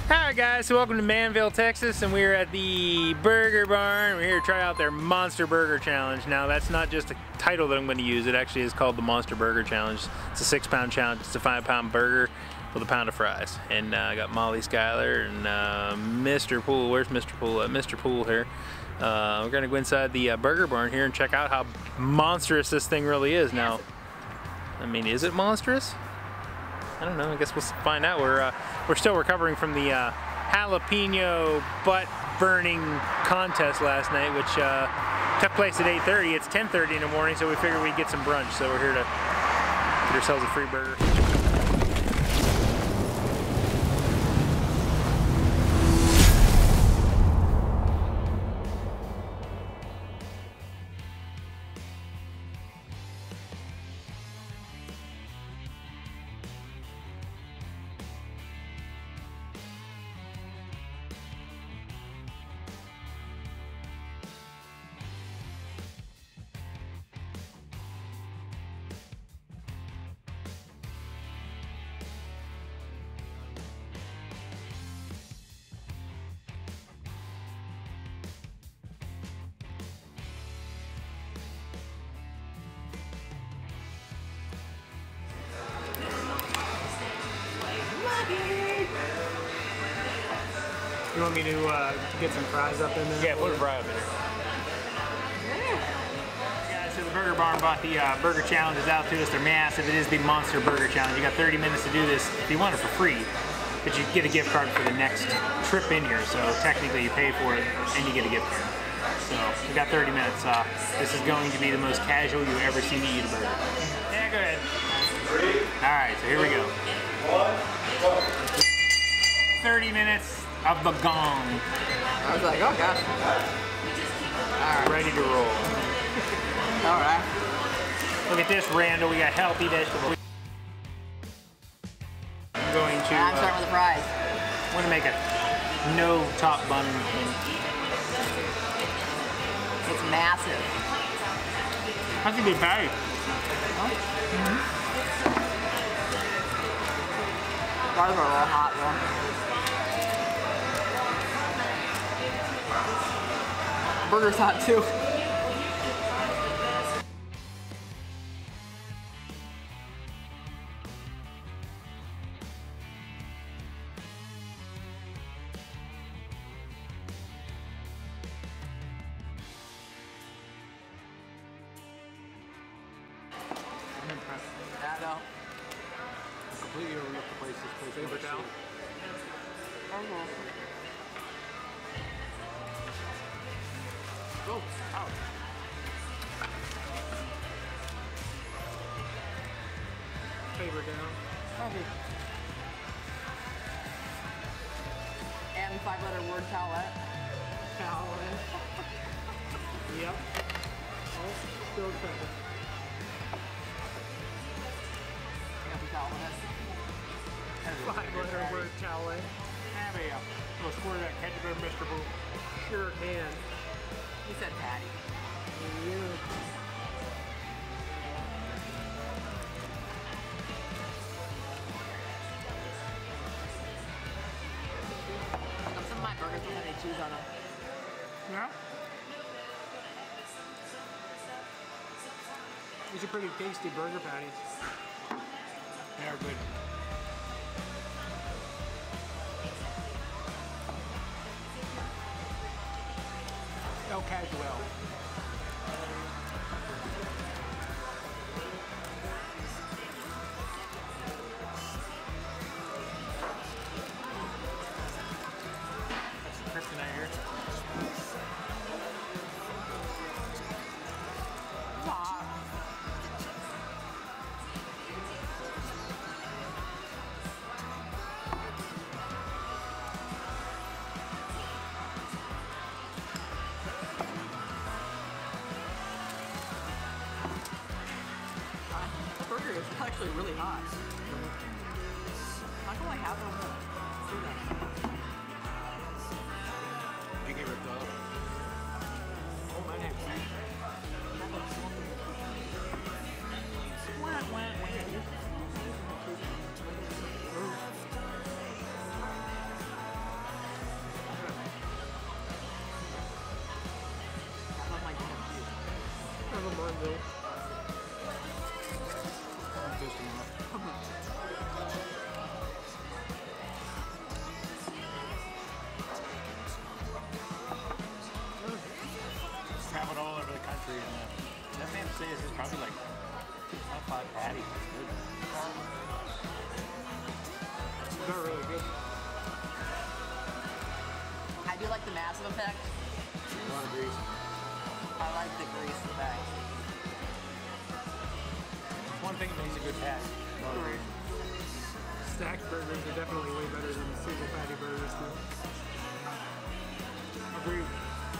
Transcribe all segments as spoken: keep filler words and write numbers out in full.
Alright guys, so welcome to Manville, Texas, and we're at the Burger Barn. We're here to try out their Monster Burger Challenge. Now that's not just a title that I'm going to use, it actually is called the Monster Burger Challenge. It's a six pound challenge, it's a five pound burger with a pound of fries. And uh, I got Molly, Schuyler, and uh, Mister Poole. Where's Mister Poole? Uh, Mister Poole here. Uh, we're going to go inside the uh, Burger Barn here and check out how monstrous this thing really is. Now, I mean, is it monstrous? I don't know, I guess we'll find out. We're, uh, we're still recovering from the uh, jalapeno butt burning contest last night, which uh, took place at eight thirty. It's ten thirty in the morning, so we figured we'd get some brunch. So we're here to get ourselves a free burger. You want me to uh, get some fries up in there? Yeah, put a fry up in there. Yeah. Guys, so the Burger Barn bought the uh, Burger Challenges out to us. They're massive. It is the Monster Burger Challenge. You got thirty minutes to do this if you want it for free, but you get a gift card for the next trip in here. So technically you pay for it and you get a gift card. So we got thirty minutes. Uh, this is going to be the most casual you've ever seen me eat a burger. Yeah, go ahead. All right, so here we go. thirty minutes of the gong. I was like, oh gosh. Alright, ready to roll. Alright. Look at this, Randall. We got healthy vegetables. I'm going to. I'm uh, starting with the fries. I'm going to make a no top bun. It's massive. That's a good patty. Oh. Mm-hmm. Fries are a little hot though. Burger's hot too. I'm impressed. Yeah, no. Completely overlooked the place. This place favorite out. Oh, ouch. Favor down. Okay. And five letter word towelette. Towelette. Yep. Oh, still expensive. Happy towelette. Five letter word towelette. Have a little squirt of that ketchup in Mister Poole. Sure can. You said patty. Yeah. Some of my burgers don't have any cheese on them. Yeah. These are pretty tasty burger patties. They're good. El Casual. That's the kryptonite here. Hot. Manville. I'm tasting that. Traveled all over the country, and uh, that man says this is probably like top five patty. It's good. They're really good. I do like the massive effect. A lot of grease. I like the grease effect. One thing that makes a good patty. A lot of grease. Stacked burgers are definitely way better than the single patty burgers. Too. Agreed.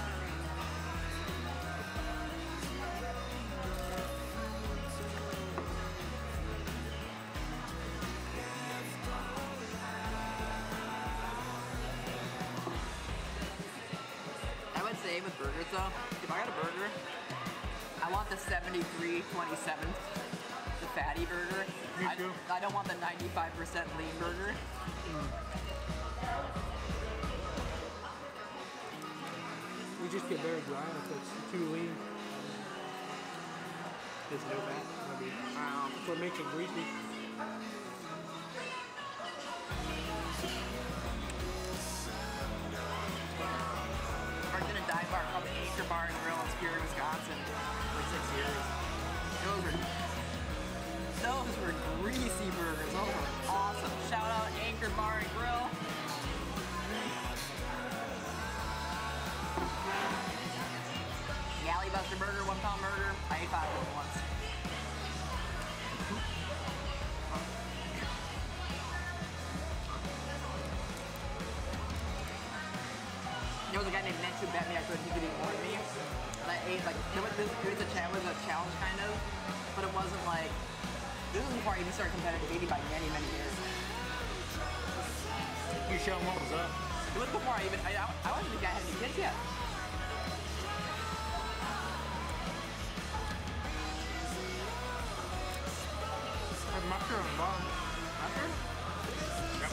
I would say with burgers though, if I got a burger, I want the seventy-three twenty-seven, the fatty burger. Me I, too. I don't want the ninety-five percent lean burger. We just get very dry if it's too lean. There's no fat. I mean, Um, that's what makes it greasy. worked in a dive bar called the Anchor Bar and Grill in Superior, Wisconsin for six years. Those were, those were greasy burgers. Those were awesome. Shout out Anchor Bar and Grill. The Alley Buster Burger, one pound burger. I ate five of them once. There was a guy named Ned who bet me I couldn't he could eat more than me. And I ate like, there was, there was a challenge, a challenge kind of, but it wasn't like, this was before I even started competitive eating by many, many years. You show them what was up. It was before I even, I, I wasn't the guy had any kids yet. Have mustard on the bottom. Mustard? Yep.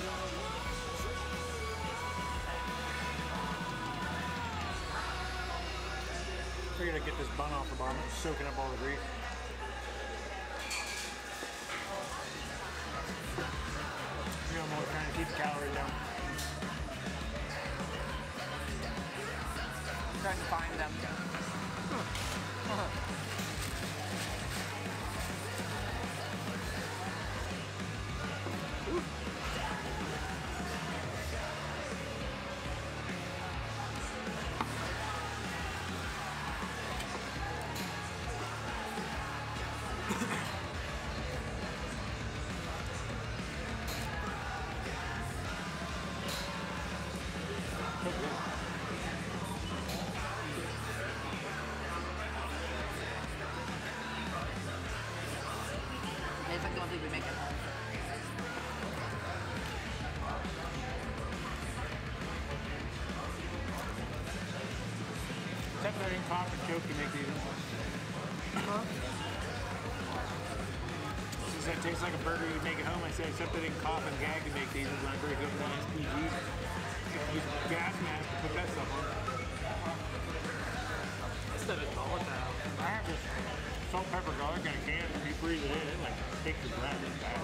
Figured I'd get this bun off the bottom. It's soaking up all the grease. You know, I'm always trying to keep the calories down. I'm trying to find them. It's like the one thing we make at home. Except I didn't cough and choke to make these. Since that tastes like a burger you'd make at home, I said except I didn't cough and gag to make these when I break up on S P Gs. Use gas mask to put that stuff on. Instead of volatile. I have this salt, pepper, garlic in a can and you freeze it in. It like takes the breath and bad.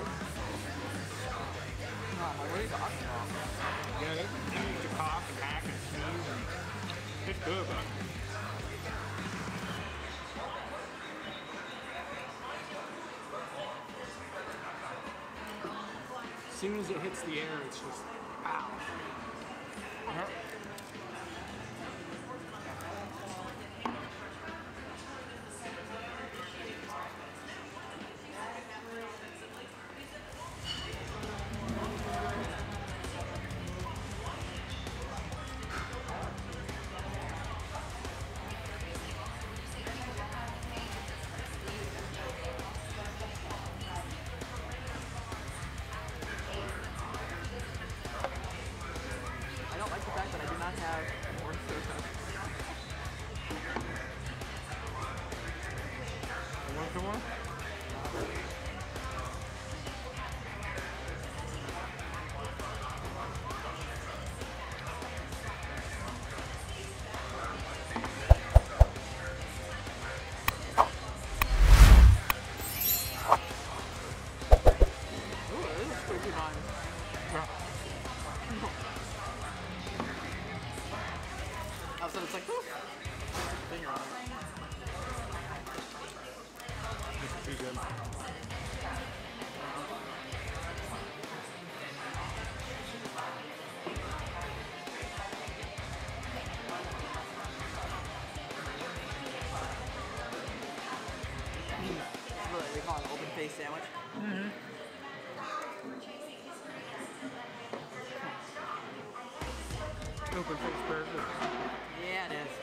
Oh, what are you talking about? Yeah, you need to cough and hack and sneeze and it's good, but As soon as it hits the air, it's just pow. I don't like the fact that open face burger. Yeah, it is.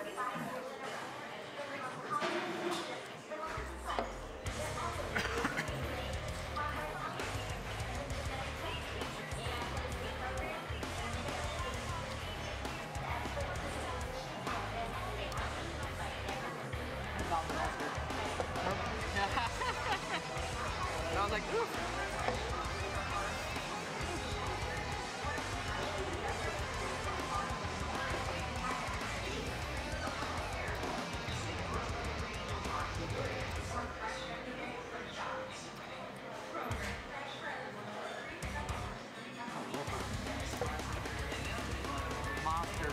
I was like, oof. Monster.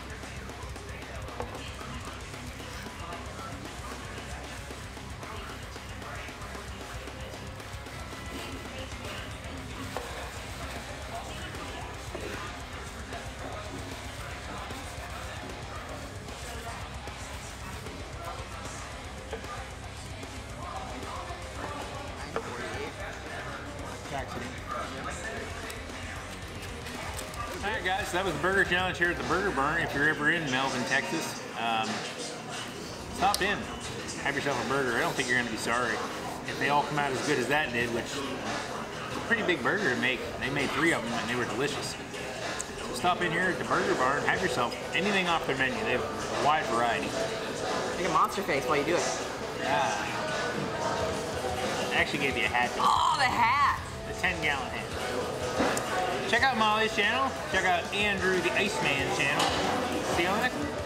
Alright guys, so that was the burger challenge here at the Burger Barn. If you're ever in Melvin, Texas, um, stop in. Have yourself a burger. I don't think you're going to be sorry. If they all come out as good as that did, which is a pretty big burger to make. They made three of them and they were delicious. So stop in here at the Burger Barn, have yourself anything off their menu. They have a wide variety. Make a monster face while you do it. Yeah. They actually gave you a hat. Oh, the hat! The ten gallon hat. Check out Molly's channel. Check out Andrew the Iceman's channel. See you on the next one.